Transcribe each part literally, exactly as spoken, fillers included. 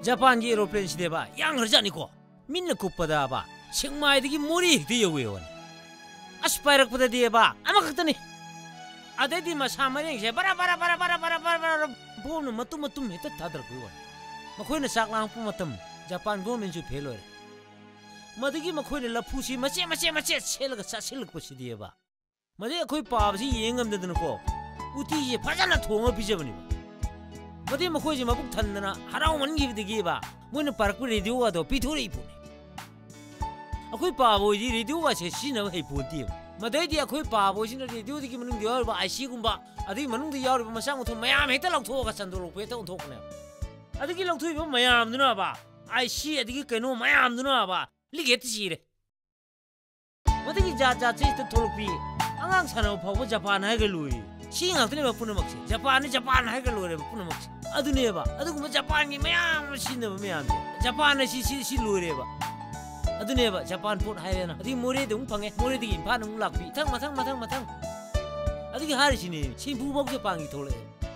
Japan ki aeroplane si deba yang harjani ko minna kupada ba singmai digi mori hikti yawe wan aspairak pada deba ama khaktani adedi masamareng se bara bara bara bara bara bara bonu matum matum heta thadar ko wan makhoina saklang pu matam Japan government ju phelo madigi makhoina lapusi mache mache mache selga sasil ko si deba made khoi pabsi yengam de ko uti je phajana thonga bijabani Madi makoi je mabuk thandana harau man gi digi ba moina park radio wa do pithori pu akoi pa bo ji radio wa se sina hei pu ti madai di akoi pa bo sina radio di manung di ba ic gumba adi manung di yaur ba masang utho mayam hekta lok tho ga sandol pe ta utho ne adi gi lok thui ba mayam duna ba ic adi gi keno mayam duna ba lige ti sire madi gi ja ja che ta tholok pi angang sana phaw ba japan hai ga lui si ngak ne ba punamak se japan ni japan hai ga lore ba punamak se adune ba aduguma japan gi mayam sinna ba mayam japan si si si lore ba adune ba japan port hai na adi more de ung phange more de gi pha nung lak pi thang mathang mathang mathang adi gi hari sini simpu bok se pang gi thole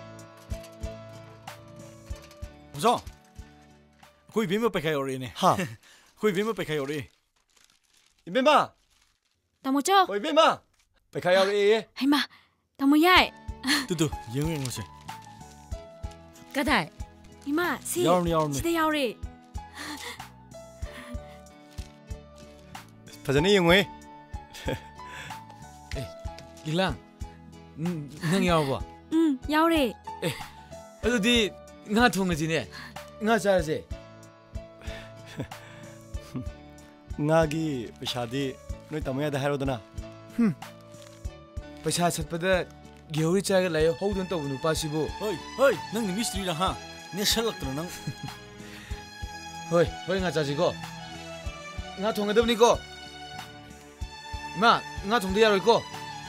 zo koi bim ba kai ore ne ha koi bim ba kai ore bim ba tamo cho koi bim ba ba kai ore hai ma tamo yai tu tu yeng yeng se Kadai, Ima, si, sida yaure. Fazani yung way. Eh, Gilang, nang yaw ba? Hmm, yaure. Eh, ano di nga thong ngaji ne? Nga char se. Nga gi pashadi noi tamaya da haro dana. Hmm. Pasha chat pada Gyori chaga layo hodon to nu pasibo. Hoi, hoi, nang ni mystery la ha. Ne salak to nang. Hoi, hoi nga chaji ko. Nga thong adab ni ko. Ma, nga thong de yaroi ko.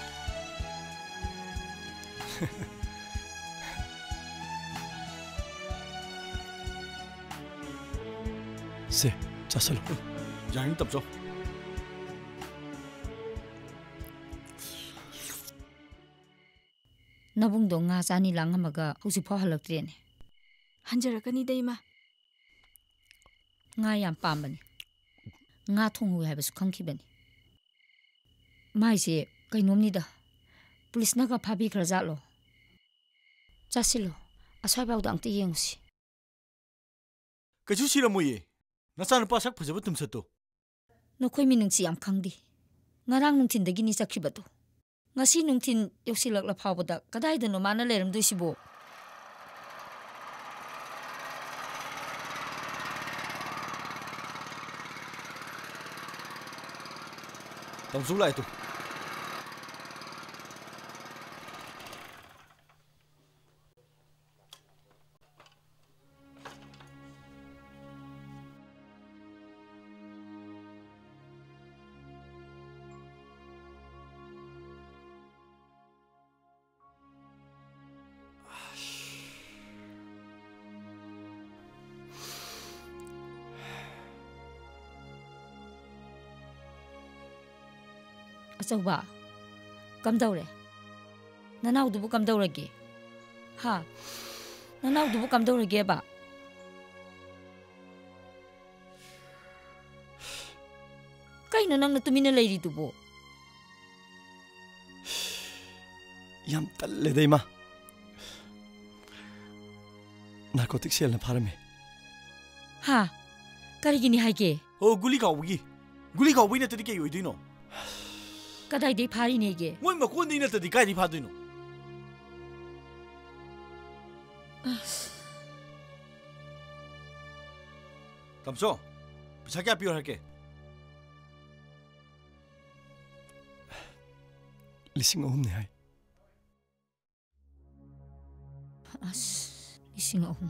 Se, chasalo. Jain tab jo. Nabung do nga sani lang hamaga husi pho halak tre ne hanjarakani dei ma nga yam pambani nga thongu ha basu khangki bani mai se kainom ni da police na ga phabi khraja lo chasilo asai baw dang ti yengsi kachu siramuye nasan pa sak phajaba tum sato nokoi mi nungchi yam khangdi ngarang nungthin dagi ni sakhi batu ngasi nungthin yosilak la phawda kadai dano mana leram duisibo tamsu lai tu Achauba kam daure nanau dubu kam daurage ha nanau dubu kam daurage ba kaino nang na tumina leiri dubu yam talle dei ma narcotic sel na pharame ha karigini haike o guli kawgi guli kawbi na tadi ke yoidino kadai dei phari nege moi ma kon dina tadi kai di phaduino tamso pisa kya pior hake lising ahum ne hai as lising ahum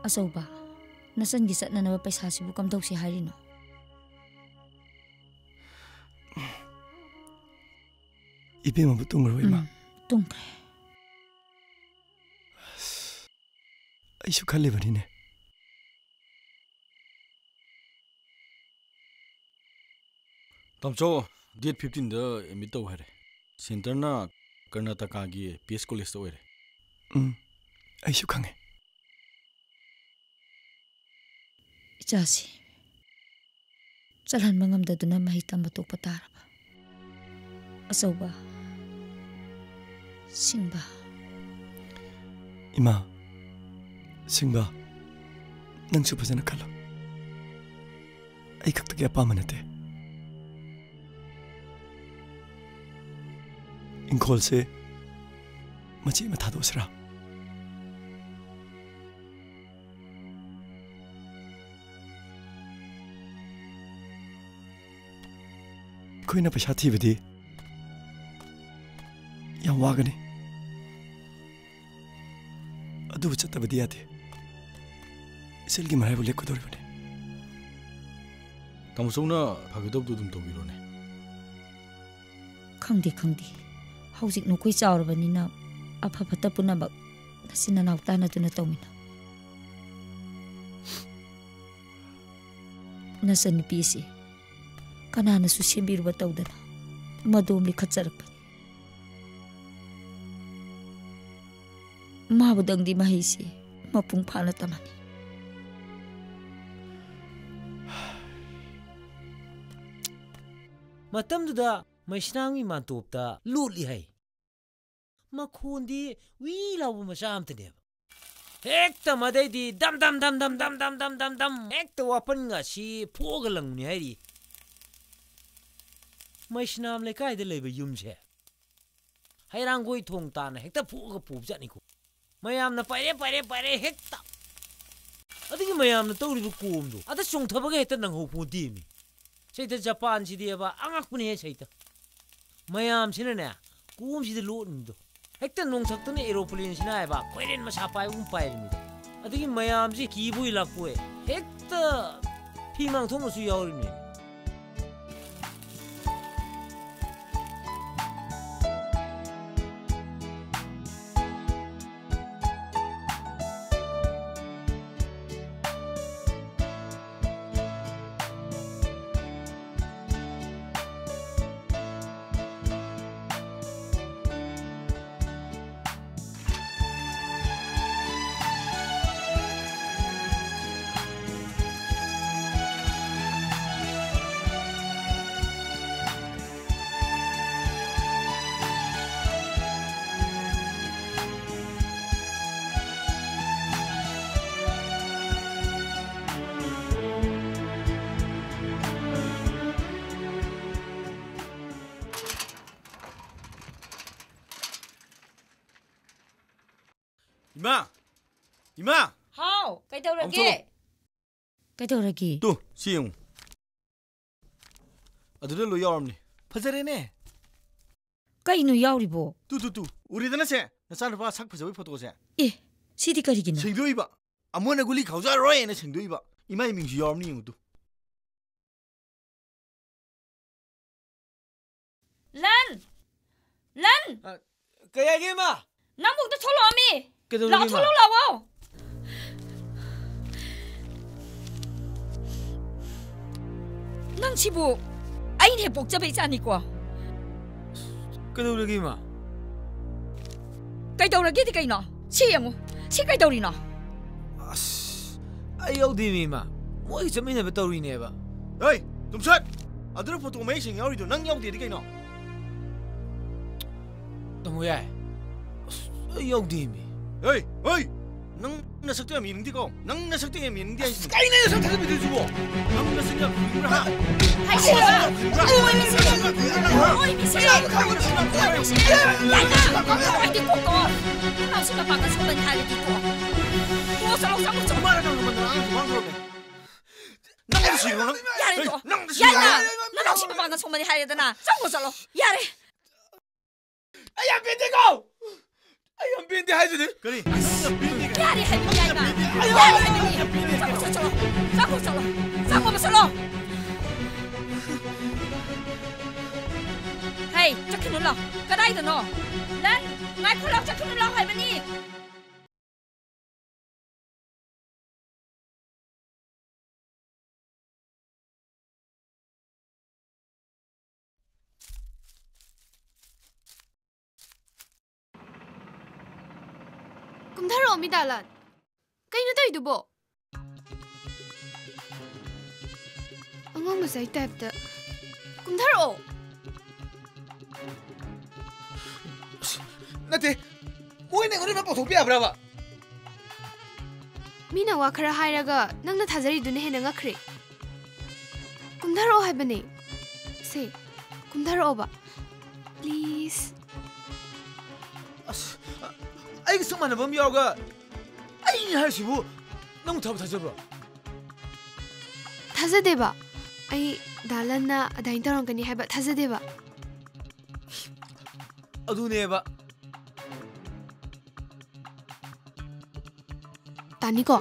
Asauba, nasan gisat na nawa paisa si bukam daw si Harino. Ibi mo butung ro ima. Tungkre. Ay su khali bani ne. Tamcho date fifteen da emit to hare. Center na Karnataka gi P S college to hare. Um. Ay su khange. Ichasi. Salhan mangam da duna mahitam batok pataraba. Asauba. Singba. Ima. Singba. Nang su pasana kalo. Ay kakta kaya pamanate. Ingkol se machi matado sira. Koi na pasha thi bidi. Yang wagani. Adu chata bidi ate. Selgi marai bole ko dori bane. Tamcho na bhagadab du dum to biro ne. Khangdi khangdi. Haujik no koi chaurbanina apha phata punabak nasina nauta na tuna tawmina. Nasan pisi. Kanana su sembiruba tawdana. Madom li khatsarakpa. Mabudang di mahisi mapung phana tamani. Matamduda maisnangi mantopta lutli hai. Makhondi wi lawu masam tane. Hekta madai di dam dam dam dam dam dam dam dam dam. Hekta wapan nga si pogalang ni hai. Maisnam le kai de lebe yumse. Hairang goi thong ta na hekta poga pup jani ko. Mayam na pare pare pare hekta. Adigi mayam na tawri bu kum do. Ada song thabaga hekta nang ho pu di mi. Saita Japan si dia ba angak pun he saita. Mayam sina na kum si de lo ndo. Hekta nong sakta ne aeroplane sina ba koiren ma sapai um pai mi. Adigi mayam si kibu ilakwe. Hekta phimang thong su yauri mi. Ima! Ima! How? Kay daw lagi? Kay daw lagi? Tu, si yung. Aduda lo yaram ni. Phajare ne. Kay no yauri bo? Tu tu tu. Uri dana se. Nasan ba sak phajawi photo se. Eh, sidi kari gina. Singdoi ba. Amona guli khauja roi na singdoi ba. Ima iming si yaram ni yung tu. Lan! Lan! Kaya ge ma. Namuk da tholo ami. Kedo La tholo lawo. Nang sibu ai ne bok jabe jani ko. Kedo lagi ma. Kay daw lagi di kay no. Si yango. Si kay daw ri no. As ayaw di mi ma. Mo i jamina ba tawri ne ba. Hey, tumsat. Adura photo mai sing yauri do nang yaw de di kai no. Tamu ya. Ayaw di mi. Hey, hey. Nang nasakta mi ning di ko. Nang nasakta mi ning di ai. Kai na nasakta mi di subo. Nang nasakta mi ra. Hai si. Oi mi si. Oi mi si. Ai di ko ko. Nang si papa ka sa ban hali di ko. Mo sa lo sa mo sa Mara nang man ang bang ro. Nang si ko nang. Yare to. Yare. Nang si papa ka sa ban hali da na. Sa mo sa lo. Yare. Ay, pwede ko! ꯑꯩ ꯌꯥꯝ ꯄꯦꯟꯗꯦ ꯍꯥꯏꯖꯗꯦ ꯀꯔꯤ ꯌꯥꯔꯦ ꯍꯥꯏꯕꯅꯤ ꯌꯥꯏꯅ ꯌꯥꯔꯦ ꯍꯥꯏꯕꯅꯤ ꯆꯠꯂꯣ ꯆꯠꯂꯣ ꯆꯠꯂꯣ ꯆꯠꯂꯣ ꯆꯠꯂꯣ ꯆꯠꯂꯣ ꯍꯦ ꯆꯠꯈꯤꯅꯨ ꯂꯥꯎ ꯀꯗꯥꯏꯗꯅꯣ ꯅꯪ ꯉꯥꯏꯈꯣ ꯂꯥꯎ ꯆꯠꯈꯤꯅꯨ ꯂꯥꯎ ꯍꯥꯏꯕꯅꯤ ꯀꯨꯝꯊꯔꯛꯑꯣ ꯃꯤꯗꯥꯂꯥꯟ ꯀꯩꯅꯣ ꯇꯧꯏꯗꯨꯕꯣ ꯑꯉꯥꯡ ꯃꯆꯥꯒꯤ ꯇꯥꯏꯞꯇ ꯀꯨꯝꯊꯔꯛꯑꯣ ꯅꯠꯇꯦ ꯃꯣꯏꯅ ꯑꯩꯉꯣꯟꯗ ꯄꯥꯎꯊꯣꯛꯄ ꯌꯥꯕ꯭ꯔꯕ ꯃꯤꯅ ꯋꯥ ꯈꯔ ꯍꯥꯏꯔꯒ ꯅꯪꯅ ꯊꯥꯖꯔꯤꯗꯨꯅ ꯍꯦꯟꯅ ꯉꯛꯈ꯭ꯔꯦ ꯀꯨꯝꯊꯔꯛꯑꯣ ꯍꯥꯏꯕꯅꯦ ꯁꯦ ꯀꯨꯝꯊꯔꯛꯑꯣꯕ ꯄ꯭ꯂꯤꯖ ꯑꯁ ꯑꯩꯒ ꯆꯞ ꯃꯥꯟꯅꯕ ꯑꯃ ꯌꯥꯎꯔꯒ ꯑꯩꯅ ꯍꯥꯏꯔꯤꯁꯤꯕꯨ ꯅꯪ ꯊꯕꯛ ꯊꯥꯖꯕ꯭ꯔꯣ ꯊꯥꯖꯗꯦꯕ ꯑꯩ ꯗꯥꯂꯟꯅ ꯑꯗꯥꯏꯅ ꯇꯧꯔꯝꯒꯅꯤ ꯍꯥꯏꯕ ꯊꯥꯖꯗꯦꯕ ꯑꯗꯨꯅꯦꯕ ꯇꯥꯅꯤꯀꯣ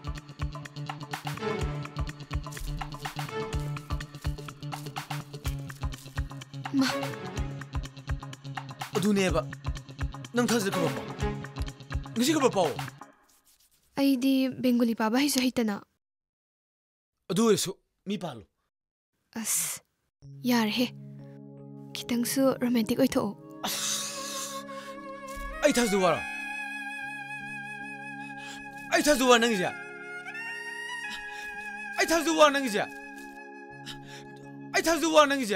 ꯃꯥ ꯑꯗꯨꯅꯦꯕ ꯅꯪ ꯊꯥꯖꯗꯕ ꯄꯥꯎ ꯉꯁꯤ ꯈꯕꯔ ꯄꯥꯎ ꯑꯩꯗꯤ ꯕꯦꯡꯒꯣꯂꯤ ꯄꯥꯕ ꯍꯩꯁꯨ ꯍꯩꯇꯅ ꯑꯗꯨ ꯑꯣꯏꯔꯁꯨ ꯃꯤ ꯄꯥꯜꯂꯨ ꯑꯁ ꯌꯥꯔꯦꯍꯦ ꯈꯤꯇꯪꯁꯨ ꯔꯣꯃꯥꯟꯇꯤꯛ ꯑꯣꯏꯊꯣꯛꯑꯣ ꯑꯁ ꯑꯩ ꯊꯥꯖꯗꯕ ꯋꯥꯔꯣ ꯑꯩ ꯊꯥꯖꯗꯕ ꯋꯥ ꯅꯪꯒꯤꯁꯦ ꯑꯩ ꯊꯥꯖꯗꯕ ꯋꯥ ꯅꯪꯒꯤꯁꯦ ꯑꯩ ꯊꯥꯖꯗꯕ ꯋꯥ ꯅꯪꯒꯤꯁꯦ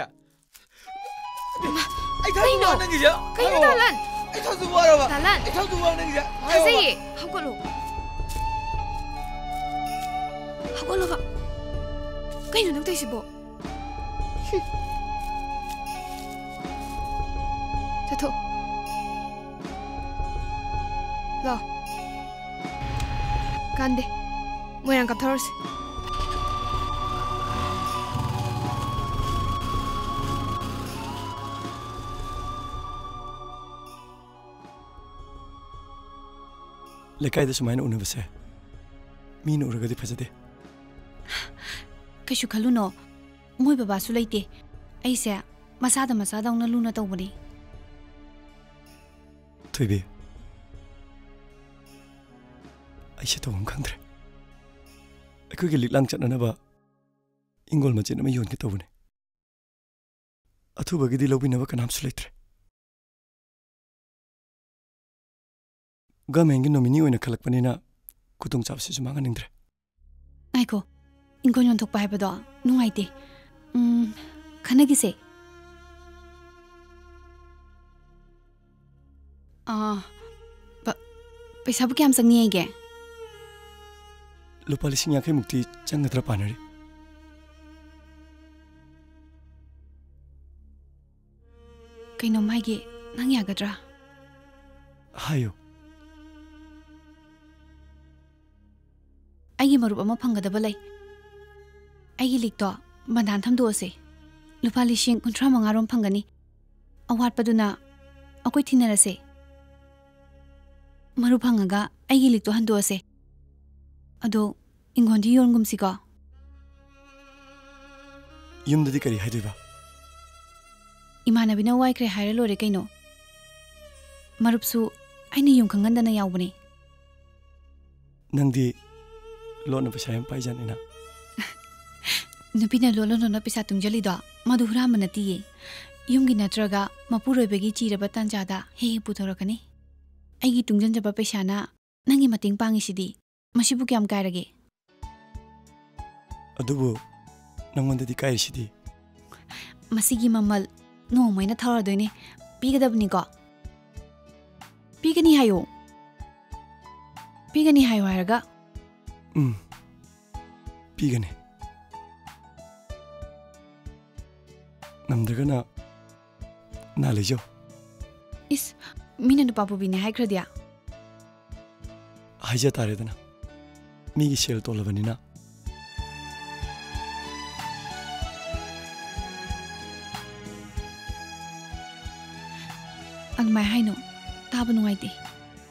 ꯑꯩ ꯊꯥꯖꯗꯕ ꯋꯥ ꯅꯪꯒꯤꯁꯦ ꯀꯩꯅꯣ ꯗꯥꯂꯟ ꯑꯩ ꯊꯥꯖꯗꯕ ꯋꯥꯔꯕ ꯗꯥꯂꯟ ꯑꯩ ꯊꯥꯖꯗꯕ ꯋꯥ ꯅꯪꯒꯤꯁꯦ ꯊꯥꯖꯩꯌꯦ ꯍꯧꯒꯠꯂꯣ ꯍꯧꯒꯠꯂꯣꯕ ꯀꯩꯅꯣ ꯅꯪ ꯇꯧꯏꯁꯤꯕꯣ ꯆꯠꯊꯣꯛ ꯂꯥꯛꯑꯣ ꯀꯥꯟꯗꯦ ꯃꯣꯏꯔꯥꯡ ꯀꯥꯞꯊꯧꯔꯁꯤ ꯂꯩꯀꯥꯏꯗ ꯁꯨꯃꯥꯏꯅ ꯎꯅꯕꯁꯦ ꯃꯤꯅ ꯎꯔꯒꯗꯤ ꯐꯖꯗꯦ ꯀꯩꯁꯨ ꯈꯜꯂꯨꯅꯣ ꯃꯣꯏ ꯕꯕꯥꯁꯨ ꯂꯩꯇꯦ ꯑꯩꯁꯦ ꯃꯁꯥꯗ ꯃꯆꯥꯗꯧꯅ ꯂꯨꯅ ꯇꯧꯕꯅꯤ ꯊꯣꯏꯕꯤ ꯑꯩꯁꯦ ꯇꯧꯐꯝ ꯈꯪꯗ꯭ꯔꯦ ꯑꯩꯈꯣꯏꯒꯤ ꯂꯤꯛꯂꯥꯡ ꯆꯠꯅꯅꯕ ꯏꯪꯒꯣꯜ ꯃꯆꯦꯠ ꯑꯃ ꯌꯣꯟꯒꯦ ꯇꯧꯕꯅꯤ ꯑꯊꯨꯕꯒꯤꯗꯤ ꯂꯧꯕꯤꯅꯕ ꯀꯅꯥꯝꯁꯨ ꯂꯩꯇ꯭ꯔꯦ ꯒꯃꯦꯟꯒꯤ ꯅꯣꯃꯤꯅꯤ ꯑꯣꯏꯅ ꯈꯜꯂꯛꯄꯅꯤꯅ ꯈꯨꯗꯣꯡꯆꯥꯕꯁꯤꯁꯨ ꯃꯥꯡꯍꯟꯅꯤꯡꯗ꯭ꯔꯦ ꯉꯥꯏꯈꯣ ꯏꯪꯈꯣꯜ ꯌꯣꯟꯊꯣꯛꯄ ꯍꯥꯏꯕꯗꯣ ꯅꯨꯡꯉꯥꯏꯇꯦ ꯎꯝ ꯈꯟꯅꯒꯤꯁꯦ ꯑꯥ ꯄꯩꯁꯥꯕꯨ ꯀꯌꯥꯝ ꯆꯪꯅꯤꯒꯦ ꯂꯨꯄꯥ ꯂꯤꯁꯤꯡ ꯌꯥꯡꯈꯩꯃꯨꯛꯇꯤ ꯆꯪꯒꯗ꯭ꯔꯥ ꯄꯥꯅꯔꯤ ꯀꯩꯅꯣꯝ ꯍꯥꯏꯒꯦ ꯅꯪ ꯌꯥꯒꯗ꯭ꯔꯥ ꯍꯥꯏꯌꯨ ꯑꯩꯒꯤ ꯃꯔꯨꯞ ꯑꯃ ꯐꯪꯒꯗꯕ ꯂꯩ ꯑꯩꯒꯤ ꯂꯤꯛꯇꯣ ꯕꯟꯗꯥꯟ ꯊꯝꯗꯣꯛꯑꯁꯦ ꯂꯨꯄꯥ ꯂꯤꯁꯤꯡ ꯀꯨꯟꯊ꯭ꯔꯥ ꯃꯉꯥꯔꯣꯝ ꯐꯪꯒꯅꯤ ꯑꯋꯥꯠꯄꯗꯨꯅ ꯑꯩꯈꯣꯏ ꯊꯤꯟꯅꯔꯁꯦ ꯃꯔꯨꯞ ꯐꯪꯉꯒ ꯑꯩꯒꯤ ꯂꯤꯛꯇꯣ ꯍꯟꯗꯣꯛꯑꯁꯦ ꯑꯗꯣ ꯏꯪꯈꯣꯜꯗꯤ ꯌꯣꯟꯒꯨꯝꯁꯤꯀꯣ ꯌꯨꯝꯗꯗꯤ ꯀꯔꯤ ꯍꯥꯏꯗꯣꯏꯕ ꯏꯃꯥꯟꯅꯕꯤꯅ ꯋꯥꯏꯈ꯭ꯔꯦ ꯍꯥꯏꯔ ꯂꯣꯏꯔꯦ ꯀꯩꯅꯣ ꯃꯔꯨꯞꯁꯨ ꯑꯩꯅ ꯌꯨꯝ ꯈꯪꯍꯟꯗꯅ ꯌꯥꯎꯕꯅꯦ ꯅꯪꯗꯤ ꯂꯣꯟꯅ ꯄꯩꯁꯥ ꯌꯥꯝ ꯄꯥꯏꯖꯥꯠꯅꯤꯅ ꯅꯨꯄꯤꯅ ꯂꯣꯟ ꯂꯣꯟꯅ ꯄꯩꯁꯥ ꯇꯨꯡꯖꯜꯂꯤꯗꯣ ꯃꯗꯨ ꯍꯨꯔꯥꯟꯕ ꯅꯠꯇꯤꯌꯦ ꯌꯨꯝꯒꯤ ꯅꯠꯇ꯭ꯔꯒ ꯃꯄꯨꯔꯣꯏꯕꯒꯤ ꯆꯤꯔꯕ ꯇꯥꯟꯖꯥꯗ ꯍꯦꯛ ꯍꯦꯛ ꯄꯨꯊꯣꯔꯛꯀꯅꯤ ꯑꯩꯒꯤ ꯇꯨꯡꯖꯟꯖꯕ ꯄꯩꯁꯥꯅ ꯅꯪꯒꯤ ꯃꯇꯦꯡ ꯄꯥꯡꯉꯤꯁꯤꯗꯤ ꯃꯁꯤꯕꯨ ꯀꯌꯥꯝ ꯀꯥꯏꯔꯒꯦ ꯑꯗꯨꯕꯨ ꯅꯪꯉꯣꯟꯗꯗꯤ ꯀꯥꯏꯔꯤꯁꯤꯗꯤ ꯃꯁꯤꯒꯤ ꯃꯃꯜ ꯅꯣꯡꯃꯩꯅ ꯊꯧꯔꯗꯣꯏꯅꯦ ꯄꯤꯒꯗꯕꯅꯤꯀꯣ ꯄꯤꯒꯅꯤ ꯍꯥꯏꯌꯣ ꯄꯤꯒꯅꯤ ꯍꯥꯏꯌꯣ ꯍꯥꯏꯔꯒ ꯎꯝ ꯄꯤꯒꯅꯤ ꯉꯝꯗ꯭ꯔꯒꯅ ꯅꯥ ꯂꯩꯖꯧ इस मीना नुपा पुबीने हाइख्रदि हाइजा तारेदना मीगी सेल तोलबनिना अनमाय हाइनो ताब नुआइते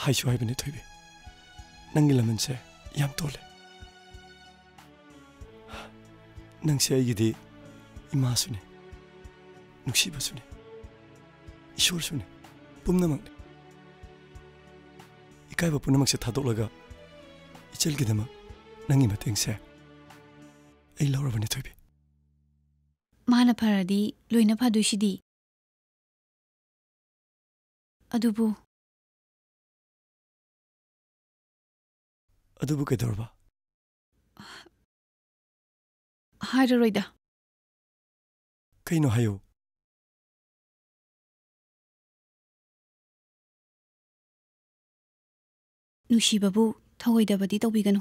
하이쇼 하이브네 토이비 낭길라면세 얌 똘레 낭세 아이기디 이마수네 눅시바수네 이쇼르수네 뿜나막네 이까이바 뿌나막세 타독라가 이철기다마 낭이 마땡세 에이 라우라바네 토이비 마나 파라디 로이나 파두시디 아두부 아두부 깨더봐 하이러로이다 그이노 하요 누시바부 타고이다바디 떠비가노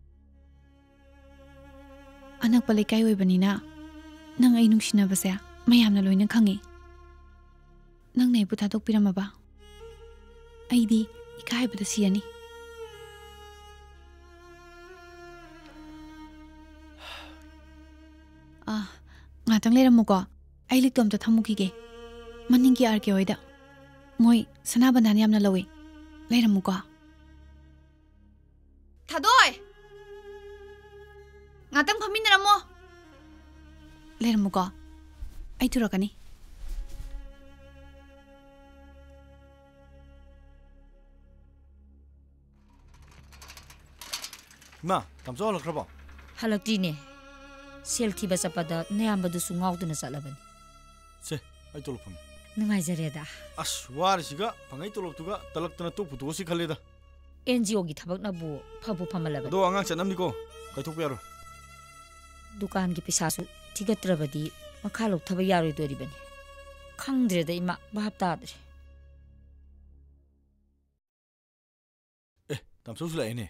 아낙pa lekai oibanina nang ai nungsinabase mayamna loina khangi nang nei bu thadok piramaba aidi ikai bada siani ah ngatang leramuko ai liktom ta thamukige maningi arke oida moi sanabandan yamna lawi leramuko thadoi ngatang phaminramo leramuko ai turakani ma tamso lakrabo halakti ne sel thiba chapada neyamba du su ngawduna chalabani se ai tolop phang nungai jareda as war siga phangai tolop tuga talaktana to putu si khaleda NGO gi thabak na bu phabu phamalaba do angang chanam ni ko kai thok yaro dukan gi pisa su thigatrabadi makha lok thaba yaroi dori bani khangdre da ima bhap ta dre eh tamso su lai ne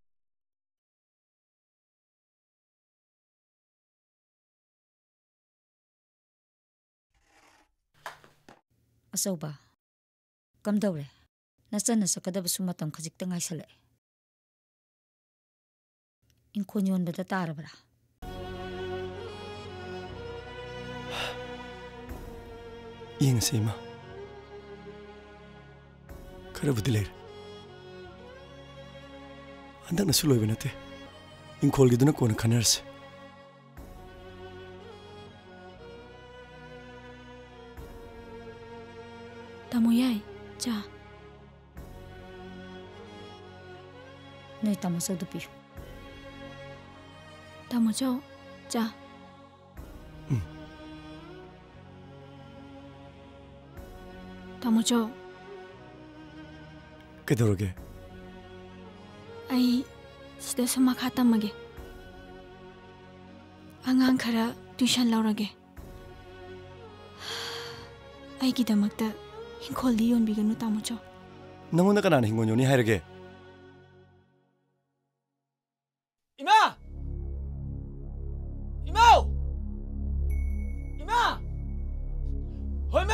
asoba kamdawre nasana sakadaba sumatam khajik ta ngai sale inkonyon bada tarabra 잉세마 카라부딜레 안다나 술로이베나테 인콜기드나 코나 카나르세 tamoyai cha noi tamaso du pi tamojo cha tamojo 깨더러게 ai sida sama khatamage angang khara tuition laurage ai ki damakta hinkoldi yon biganu tamojo 너무나 가난 hingon요니 하이르게 이마! 이마! 이마! 얼마!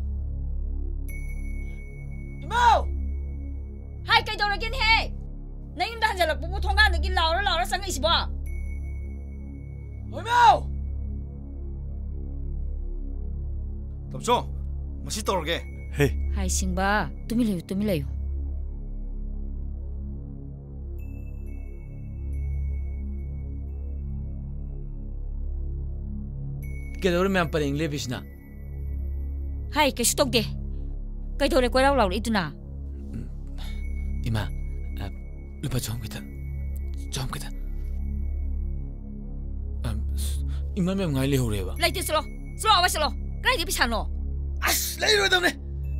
이마! hai kai dora gen he nai im dan jalak bu thonga ngi laura laura sang isi ba 얼마! tamso masi torge 헤이 hai singba tumi leyu tumi leyu kedore me ampare ingle bisna hai kai stop de kai dore ko law law ituna 이마 루파 좀 기다 좀 기다 이마 매 ngai le hore ba lai ti slo slo awa slo kai di pisano as le ro damne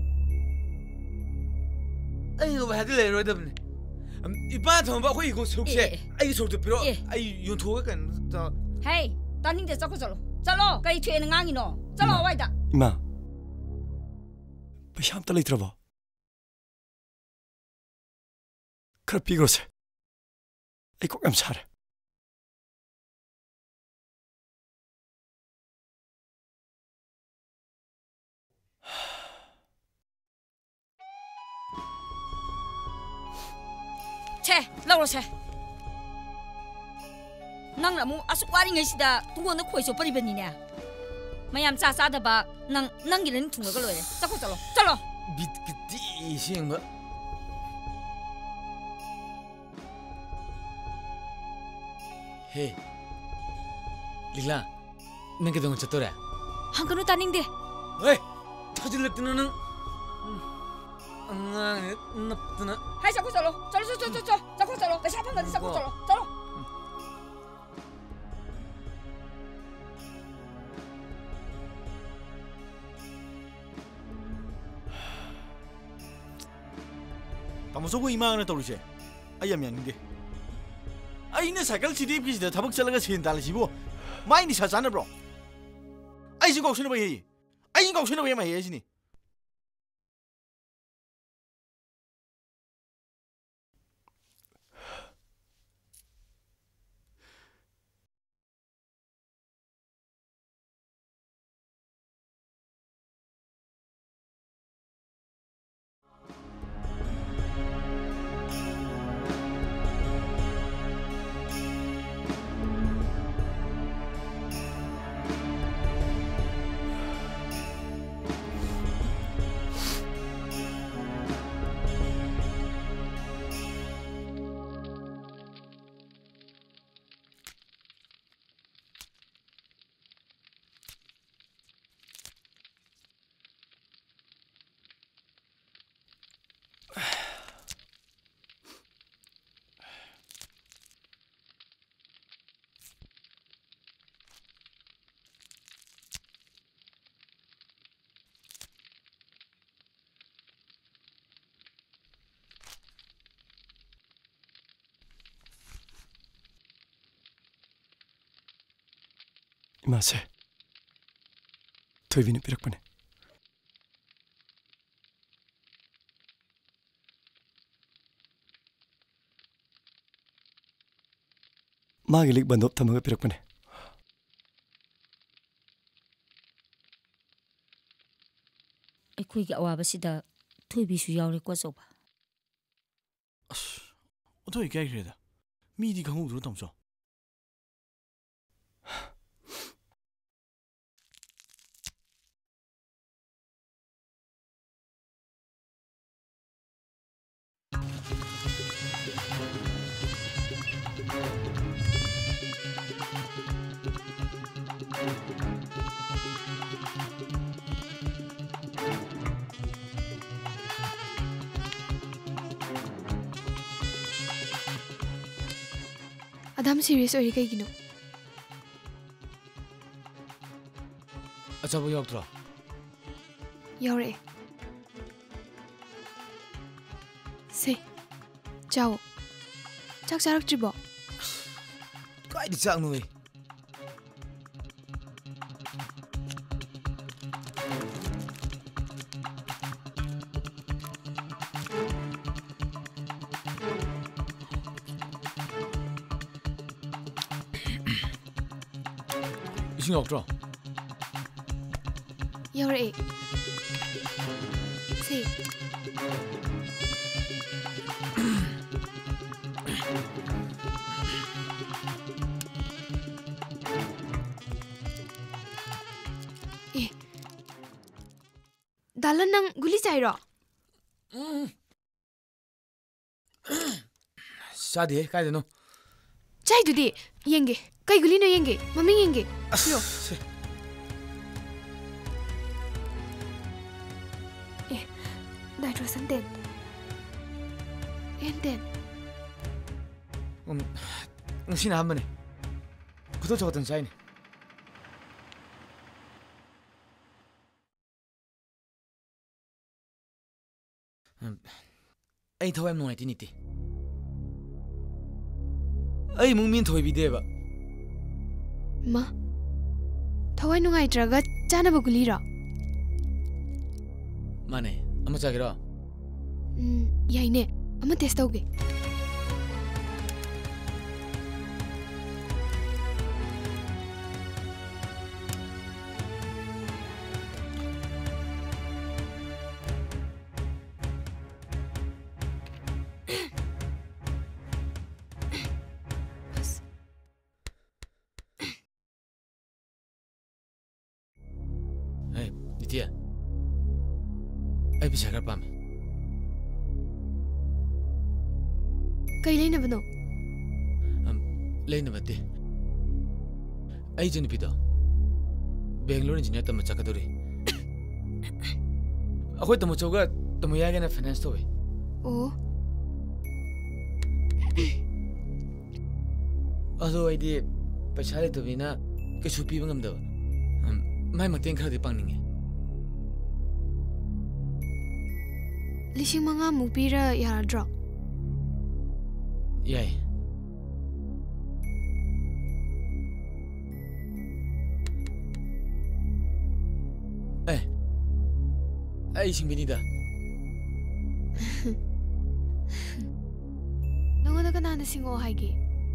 ai no ba de le ro damne 이빠 좀 봐. 거기 이거 속세. 아이 속도 필요. 아이 윤토가 간. Hey, taning de chako chalo. Chalo, kai thue na ngangi no. Chalo wai da. Ima. Pasham ta leitraba. Khar pigose. Ai ko am sare. Che, lauro che. Nang la mu asuk wari ngai sida tungo na khoi so pari bani ne. Mayam cha cha da ba nang nang gi len thunga ga loe. Chako chalo. Chalo. Bit kiti sing ba. Hey, Lila, nang kedong chatora. Hangkanu taning de. Hey, thajil laktina nang. Angang naptana. Hai, jago chalo. Chalo, chalo, chalo, chalo. Jago chalo. Desa phang gadi jago chalo. Chalo. Tamuso ko imang na tawri siya. Ayam yan hindi. Ay na sakal si Dave kasi tabak talaga si Hintala si Bo. May ni sa sana bro. Ay si kau sino ba yey? Ay kau sino ba yey may sini? Imase, toy bini pirak pane. Magilik bandop tamaga pirak pane. Ekui ga awa basida toy bisu yaure ko soba. As, otoy kaya kreda. Mi di kangu duro tamso. Adam serious ori kai gino. Acha bo yoktra. Yaure. Se. Chao. Chak charak tribo. Kai di chak noi. Ising yoktra. Yaure. Se. Eh. Dalan nang guli chairo. Sadi kai deno. Chai dudi yenge. Kai guli no yenge. Mami yenge. Yo. Eh. Nitrogen ten. Enten. Um, ngasi na hamane. Kuto chokatan chai ni. Um, ai thawai nongai ti niti. Ai mung min thoi bideba. Ma. Thawai nungai traga chana ba guli ra. Mane, ama chagira. Hmm, yai ne. Ama test tauge. Hey, Nitya. Ai bisa kar pam. Kai leina bano. Um, leina bate. ai jin pida Bangalore engineer tam chakadori akhoi tam choga tam ya ga na finance to Oh. ado ide paisa le to bina ke supi bangam da mai mateng khara di pangninge Lising manga mupira yaradro. yai eh ai singbini da Nongoda kanana singo haigi.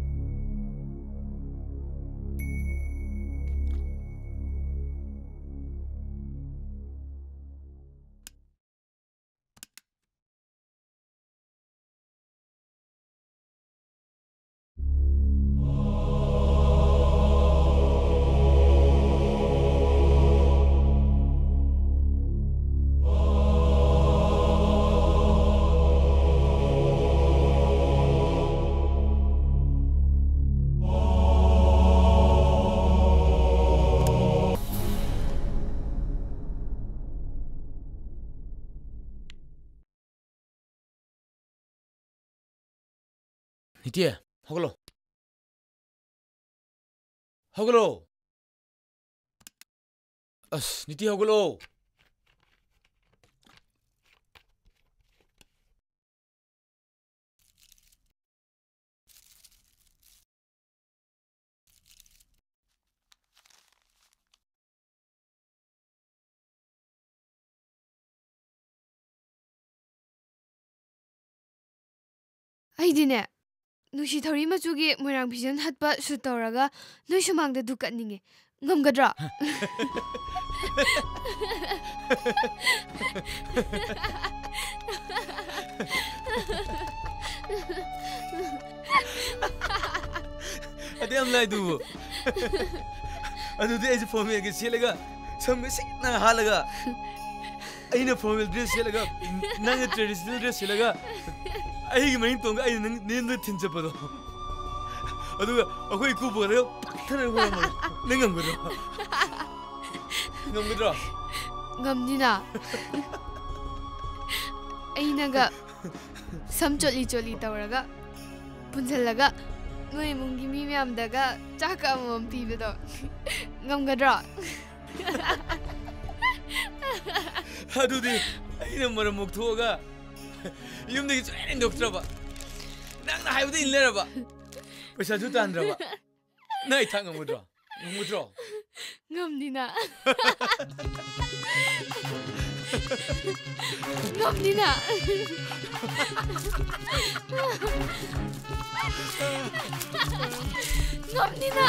Niti hoglo hoglo as niti hoglo Ai dine. Nushi thori machugi moirang vision hatpa shoot tawraga noi sumangda dukatninge ngamgadra ade am lai du adu de je formel ge selega sam se na halaga aina formal dress selega nang traditional dress selega ai gi main tong ai nang nen de tin chapado adu akoi ku bo re thara ho ma nangam go ngam go ngamnina ainaga sam choli choli tawraga punjalaga noi mungi mi myam daga chaka mom pibedo ngamgadra adu di aina maram mok thoga yum de train doctor ba nang na haibu in lera ba paisa ju tan ra ba nai thang ngam go ngam go ngamnina ngamnina ngamnina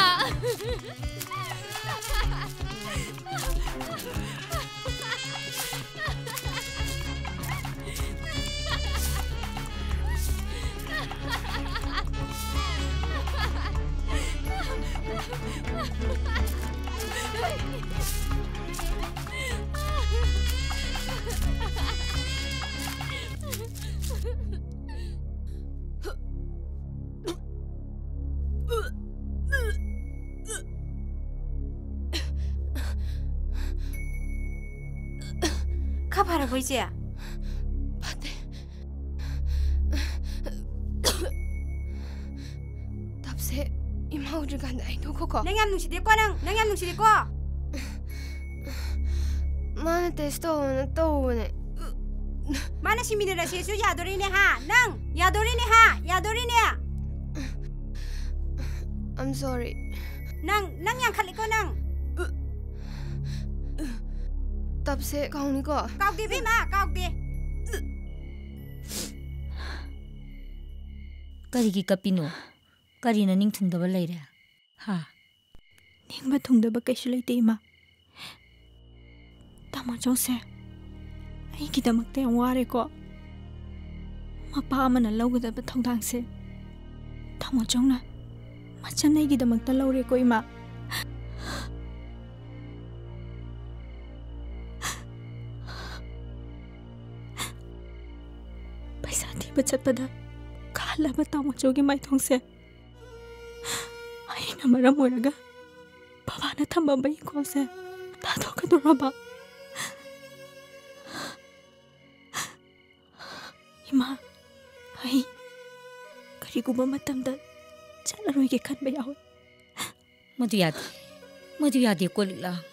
카바라 보이지야? 반대. 답세 임하우를 간다 이 노코코. 낭얌 누시디 꺼랑 낭얌 누시디 꺼. 마나 테스트 오는 또 오네. 마나 시민이라 시수 야도리네 하. 낭 야도리네 하. 야도리네. I'm sorry. 낭 낭양 칼리 꺼 낭. 답세 가오니까. 까우디 비마 까우디. Karigi kapino karina ning thungdaba leire ha 닝바 통다바 kaisu leite ima tamo jose ai kidamakte yam ware ko mapa amana lawgadaba thongdangse tamo jongna machan ai kidamakta lawre ko ima paisa thiba chatpada kalaba tamo jogi mai thongse aina maram oiraga ꯕꯕꯥꯅ ꯊꯝꯃꯝꯕ ꯏꯪꯈꯣꯜꯁꯦ ꯊꯥꯗꯣꯛꯀꯗꯧꯔꯕ? 이마, 아이, 그리고만 마땅다 잘라로이게 간배야오. 모두 야디, 모두 야디 꼴라.